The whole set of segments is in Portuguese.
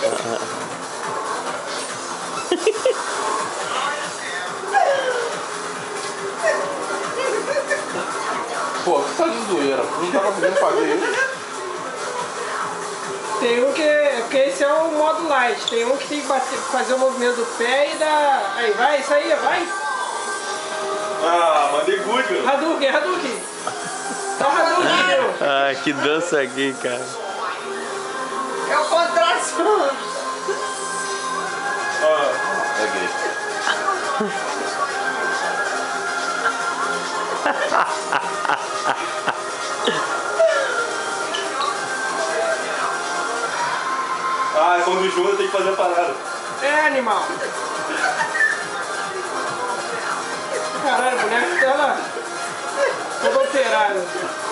Pô, que tá de zoeira. Não tá conseguindo fazer isso. Tem um que... Porque esse é o modo light. Tem um que tem que fazer o movimento do pé e da... Aí, vai, isso aí, vai. Ah, mandei good, meu. Hadouken, Hadouken. Tá Hadouken, meu. Ah, que dança aqui, cara. É o contração. Peguei. Ah, quando junta tem que fazer a parada. É, animal. Caralho, o boneco dela todo operado.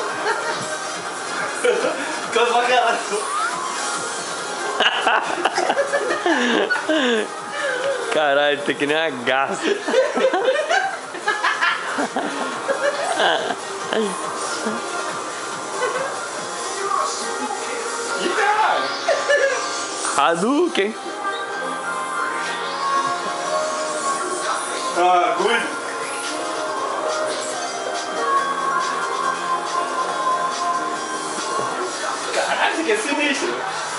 Cansa pra caralho. Caralho, tem que nem uma garça. Ih, caralho. Hadouken. Ah, good. Caralho, isso aqui é sinistro.